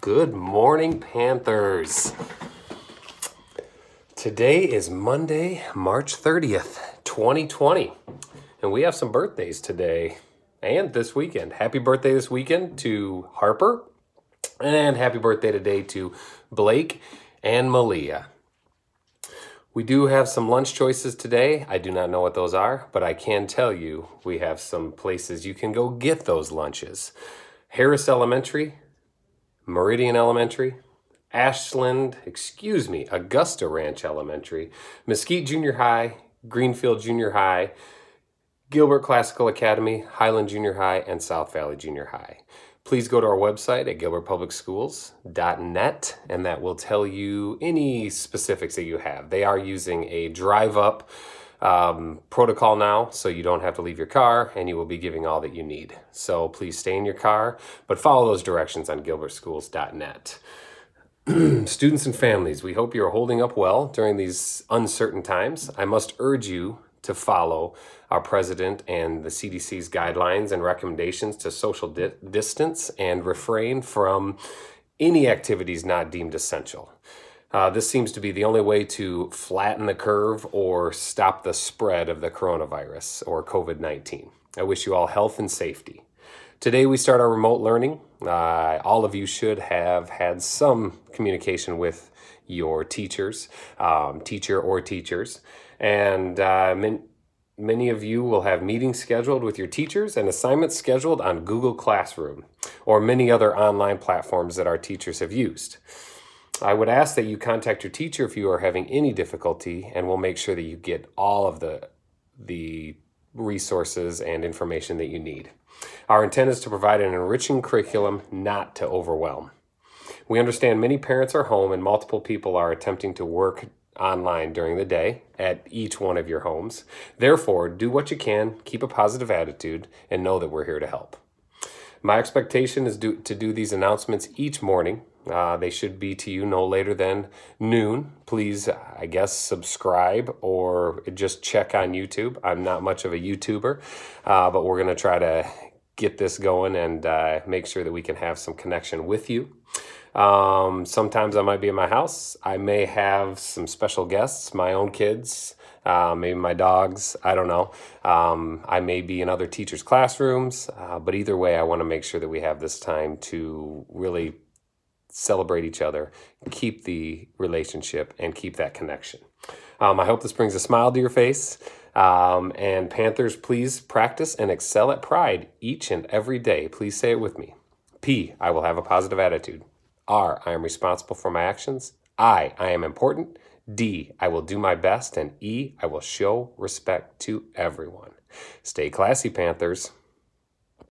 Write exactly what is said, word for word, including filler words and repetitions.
Good morning, Panthers. Today is Monday, March thirtieth, twenty twenty, and we have some birthdays today and this weekend. Happy birthday this weekend to Harper, and happy birthday today to Blake and Malia. We do have some lunch choices today. I do not know what those are, but I can tell you we have some places you can go get those lunches. Harris Elementary, Meridian Elementary, Ashland, excuse me, Augusta Ranch Elementary, Mesquite Junior High, Greenfield Junior High, Gilbert Classical Academy, Highland Junior High, and South Valley Junior High. Please go to our website at gilbert public schools dot net, and that will tell you any specifics that you have. They are using a drive-up um, protocol now, so you don't have to leave your car, and you will be giving all that you need. So please stay in your car, but follow those directions on gilbert schools dot net. Students and families, we hope you're holding up well during these uncertain times. I must urge you to follow our president and the C D C's guidelines and recommendations to social di distance and refrain from any activities not deemed essential. Uh, this seems to be the only way to flatten the curve or stop the spread of the coronavirus or COVID nineteen. I wish you all health and safety. Today we start our remote learning. Uh, all of you should have had some communication with your teachers, um, teacher or teachers, and uh, min many of you will have meetings scheduled with your teachers and assignments scheduled on Google Classroom or many other online platforms that our teachers have used. I would ask that you contact your teacher if you are having any difficulty, and we'll make sure that you get all of the, the resources and information that you need. Our intent is to provide an enriching curriculum, not to overwhelm. We understand many parents are home and multiple people are attempting to work online during the day at each one of your homes. Therefore, do what you can, keep a positive attitude, and know that we're here to help. My expectation is do, to do these announcements each morning. Uh, they should be to you no later than noon. Please, I guess, subscribe or just check on YouTube. I'm not much of a YouTuber, uh, but we're going to try to get this going and uh, make sure that we can have some connection with you. Um, sometimes I might be in my house. I may have some special guests, my own kids, uh, maybe my dogs, I don't know. Um, I may be in other teachers' classrooms, uh, but either way, I want to make sure that we have this time to really celebrate each other, keep the relationship, and keep that connection. Um, I hope this brings a smile to your face. Um, and Panthers, please practice and excel at pride each and every day. Please say it with me. P, I will have a positive attitude. R, I am responsible for my actions. I, I am important. D, I will do my best. And E, I will show respect to everyone. Stay classy, Panthers.